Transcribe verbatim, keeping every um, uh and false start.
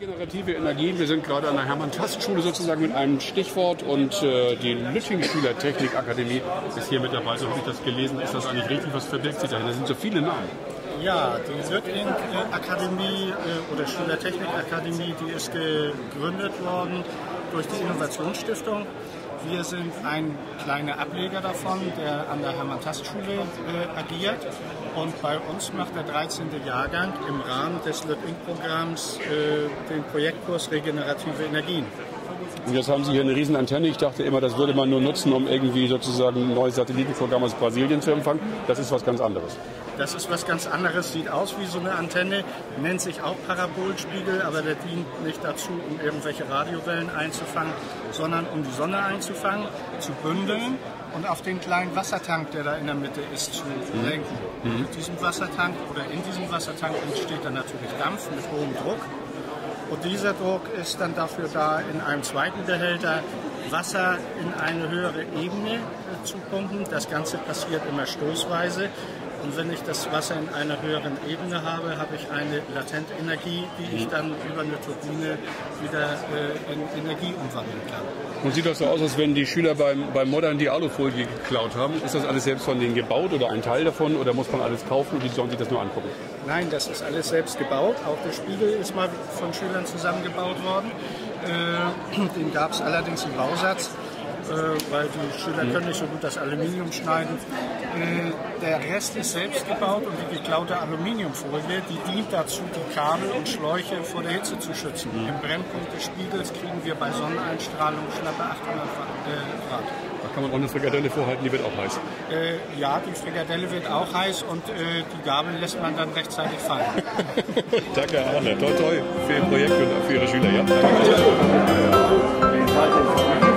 Regenerative Energie. Wir sind gerade an der Hermann-Tast-Schule sozusagen mit einem Stichwort und äh, die Lüttich-Schüler-Technik-Akademie ist hier mit dabei. So habe ich das gelesen. Ist das eigentlich richtig? Was verbirgt sich dahinter? Da sind so viele Namen. Ja, die Lüttich-Akademie äh, oder Schüler-Technik-Akademie, die ist gegründet worden durch die Innovationsstiftung. Wir sind ein kleiner Ableger davon, der an der Hermann-Tast-Schule äh, agiert. Und bei uns macht der dreizehnte Jahrgang im Rahmen des Lüttich-Programms äh, den Projektkurs Regenerative Energien. Und jetzt haben Sie hier eine riesen Antenne. Ich dachte immer, das würde man nur nutzen, um irgendwie sozusagen ein neues Satellitenprogramm aus Brasilien zu empfangen. Das ist was ganz anderes. Das ist was ganz anderes, sieht aus wie so eine Antenne, nennt sich auch Parabolspiegel, aber der dient nicht dazu, um irgendwelche Radiowellen einzufangen, sondern um die Sonne einzufangen, zu bündeln und auf den kleinen Wassertank, der da in der Mitte ist, zu lenken. Mhm. Mit diesem Wassertank oder in diesem Wassertank entsteht dann natürlich Dampf mit hohem Druck. Und dieser Druck ist dann dafür da, in einem zweiten Behälter Wasser in eine höhere Ebene zu pumpen. Das Ganze passiert immer stoßweise. Und wenn ich das Wasser in einer höheren Ebene habe, habe ich eine Latentenergie, die ich dann über eine Turbine wieder äh, in Energie umwandeln kann. Und sieht das so aus, als wenn die Schüler beim, beim Modern die Alufolie geklaut haben? Ist das alles selbst von denen gebaut oder ein Teil davon oder muss man alles kaufen und die sollen sich das nur angucken? Nein, das ist alles selbst gebaut. Auch der Spiegel ist mal von Schülern zusammengebaut worden. Äh, den gab es allerdings im Bausatz, äh, weil die Schüler können nicht so gut das Aluminium schneiden. Äh, der Rest ist selbst gebaut und die geklaute Aluminiumfolie, die dient dazu, die Kabel und Schläuche vor der Hitze zu schützen. Mhm. Im Brennpunkt des Spiegels kriegen wir bei Sonneneinstrahlung schlappe achthundert Grad. Da kann man auch eine Frikadelle vorhalten, die wird auch heiß. Äh, ja, die Frikadelle wird auch heiß und äh, die Gabel lässt man dann rechtzeitig fallen. Danke, Herr Arne. Toi, toi für Ihr Projekt und für Ihre Schüler. Ja? Danke.